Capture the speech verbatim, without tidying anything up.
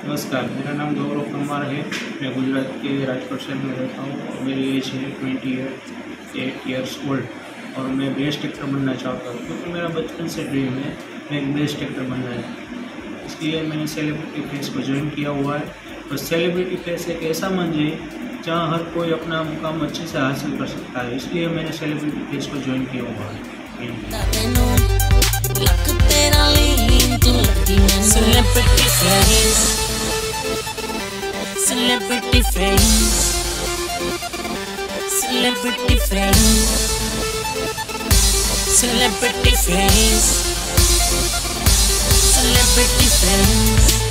नमस्कार, मेरा नाम गौरव कुमार है। मैं गुजरात के राजकोट शहर में रहता हूँ। मेरी एज है ट्वेंटी एट ईयर्स ओल्ड और मैं बेस्ट एक्टर बनना चाहता हूँ क्योंकि मेरा बचपन से ड्रीम है मैं एक बेस्ट एक्टर बनना है। इसलिए मैंने सेलिब्रिटी फेस को ज्वाइन किया हुआ है। तो सेलिब्रिटी फेस एक ऐसा मंच है जहाँ हर कोई अपना मुकाम अच्छे से हासिल कर सकता है, इसलिए मैंने सेलिब्रिटी फेस को ज्वाइन किया हुआ है। Celebrity face, celebrity face, celebrity face, celebrity face, celebrity face.